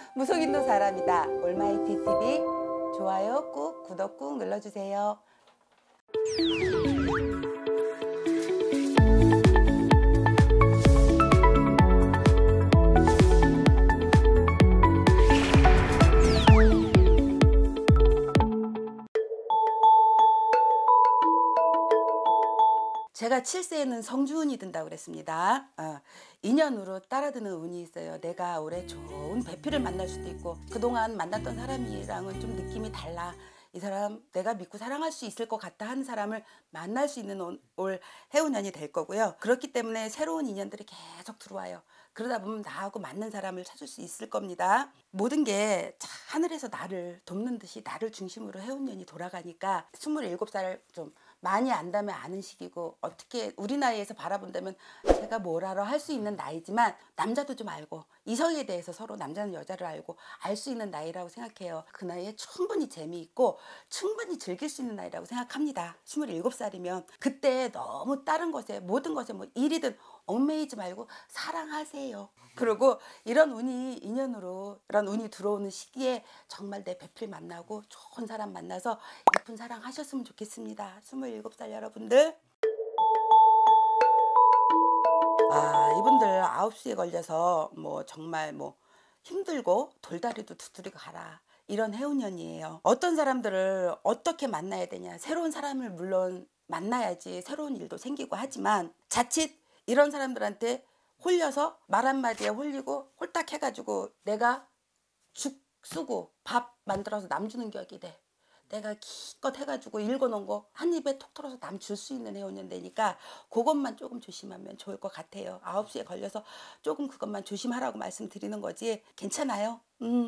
무속인도 사람이다. 올마이티 TV 좋아요 꾹 구독 꾹 눌러주세요. 제가 7세에는 성주운이 든다고 그랬습니다. 인연으로 따라드는 운이 있어요. 내가 올해 좋은 배필을 만날 수도 있고 그동안 만났던 사람이랑은 좀 느낌이 달라. 이 사람 내가 믿고 사랑할 수 있을 것 같다 하는 사람을 만날 수 있는 올 해운년이 될 거고요. 그렇기 때문에 새로운 인연들이 계속 들어와요. 그러다 보면 나하고 맞는 사람을 찾을 수 있을 겁니다. 모든 게 하늘에서 나를 돕는 듯이 나를 중심으로 해운년이 돌아가니까 27살 좀 많이 안다면 아는 시기고, 어떻게 우리 나이에서 바라본다면 제가 뭘 알아 할 수 있는 나이지만 남자도 좀 알고 이성에 대해서 서로 남자는 여자를 알고 알 수 있는 나이라고 생각해요. 그 나이에 충분히 재미있고 충분히 즐길 수 있는 나이라고 생각합니다. 27살이면 그때 너무 다른 것에 모든 것에 뭐 일이든 얽매이지 말고 사랑하세요. 그리고 이런 운이 인연으로 이런 운이 들어오는 시기에 정말 내 배필 만나고 좋은 사람 만나서 예쁜 사랑 하셨으면 좋겠습니다. 27살 여러분들. 이분들 9시에 걸려서 뭐 정말 뭐 힘들고 돌다리도 두드리고 가라, 이런 해운년이에요. 어떤 사람들을 어떻게 만나야 되냐, 새로운 사람을 물론 만나야지 새로운 일도 생기고 하지만 자칫 이런 사람들한테 홀려서 말 한마디에 홀리고 홀딱 해가지고 내가 죽 쓰고 밥 만들어서 남 주는 격이 돼. 내가 기껏 해가지고 읽어놓은 거 한 입에 톡 털어서 남 줄 수 있는 해운년 되니까 그것만 조금 조심하면 좋을 것 같아요. 9시에 걸려서 조금 그것만 조심하라고 말씀드리는 거지. 괜찮아요.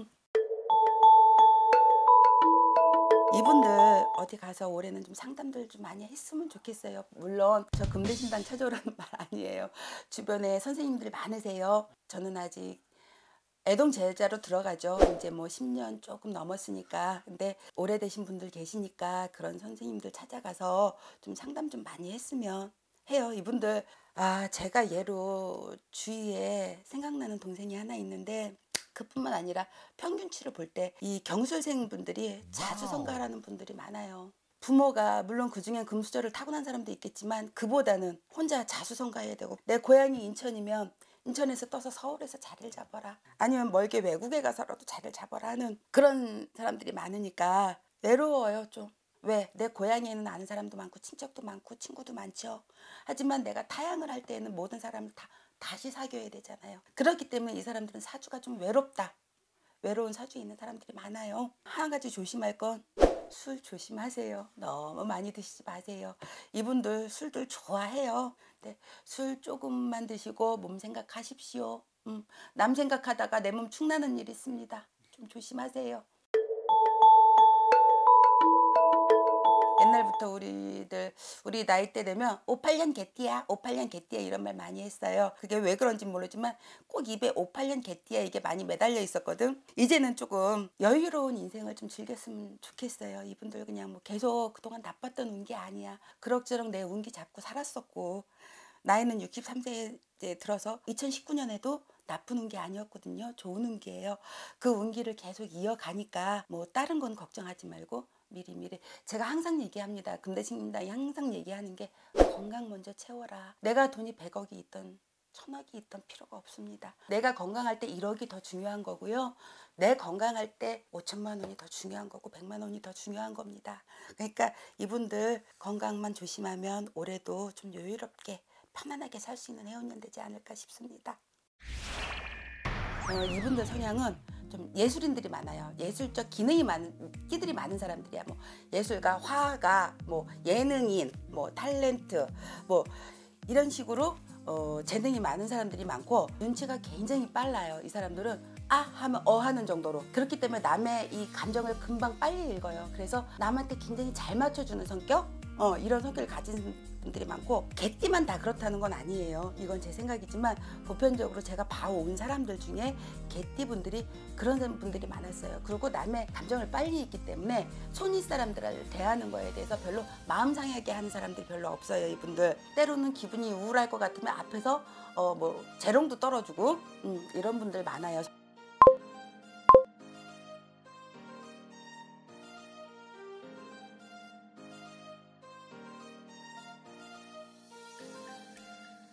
이분들 어디 가서 올해는 좀 상담들 좀 많이 했으면 좋겠어요. 물론 저 금대신당 찾아오라는 말 아니에요. 주변에 선생님들 많으세요. 저는 아직 애동제자로 들어가죠. 이제 뭐 10년 조금 넘었으니까. 근데 오래되신 분들 계시니까 그런 선생님들 찾아가서 좀 상담 좀 많이 했으면 해요. 이분들 제가 예로 주위에 생각나는 동생이 하나 있는데, 그뿐만 아니라 평균치를 볼 때 이 경술생 분들이 자주성가하는 분들이 많아요. 부모가 물론 그중엔 금수저를 타고난 사람도 있겠지만 그보다는 혼자 자수성가해야 되고, 내 고향이 인천이면 인천에서 떠서 서울에서 자리를 잡아라, 아니면 멀게 외국에 가서라도 자리를 잡아라 하는 그런 사람들이 많으니까 외로워요 좀. 왜? 내 고향에는 아는 사람도 많고 친척도 많고 친구도 많죠. 하지만 내가 타향을 할 때에는 모든 사람을 다시 사귀어야 되잖아요. 그렇기 때문에 이 사람들은 사주가 좀 외롭다. 외로운 사주에 있는 사람들이 많아요. 한 가지 조심할 건 술 조심하세요. 너무 많이 드시지 마세요. 이분들 술들 좋아해요. 근데 술 조금만 드시고 몸 생각하십시오. 남 생각하다가 내 몸 축나는 일이 있습니다. 좀 조심하세요. 옛날부터 우리 나이 때 되면 58년 개띠야 58년 개띠야 이런 말 많이 했어요. 그게 왜 그런지 모르지만 꼭 입에 58년 개띠야 이게 많이 매달려 있었거든. 이제는 조금 여유로운 인생을 좀 즐겼으면 좋겠어요. 이분들 그냥 뭐 계속 그동안 나빴던 운기 아니야. 그럭저럭 내 운기 잡고 살았었고, 나이는 63세에 들어서 2019년에도 나쁜 운기 아니었거든요. 좋은 운기예요. 그 운기를 계속 이어가니까 뭐 다른 건 걱정하지 말고 미리미리, 제가 항상 얘기합니다. 금대신당이 항상 얘기하는 게 건강 먼저 채워라. 내가 돈이 100억이 있던 1000억이 있던 필요가 없습니다. 내가 건강할 때 1억이 더 중요한 거고요. 내 건강할 때 5천만 원이 더 중요한 거고 100만 원이 더 중요한 겁니다. 그러니까 이분들 건강만 조심하면 올해도 좀 여유롭게 편안하게 살 수 있는 해운년 되지 않을까 싶습니다. 이분들 성향은 좀 예술인들이 많아요. 예술적 끼들이 많은 사람들이야. 뭐 예술가, 화가, 뭐 예능인, 뭐 탤런트, 뭐 이런 식으로 재능이 많은 사람들이 많고 눈치가 굉장히 빨라요. 이 사람들은 하면 하는 정도로. 그렇기 때문에 남의 이 감정을 금방 빨리 읽어요. 그래서 남한테 굉장히 잘 맞춰주는 성격, 이런 성격을 가진 분들이 많고, 개띠만 다 그렇다는 건 아니에요. 이건 제 생각이지만 보편적으로 제가 봐온 사람들 중에 개띠 분들이 그런 분들이 많았어요. 그리고 남의 감정을 빨리 읽기 때문에 손윗 사람들을 대하는 거에 대해서 별로 마음 상하게 하는 사람들이 별로 없어요. 이분들 때로는 기분이 우울할 것 같으면 앞에서 뭐 재롱도 떨어주고 이런 분들 많아요.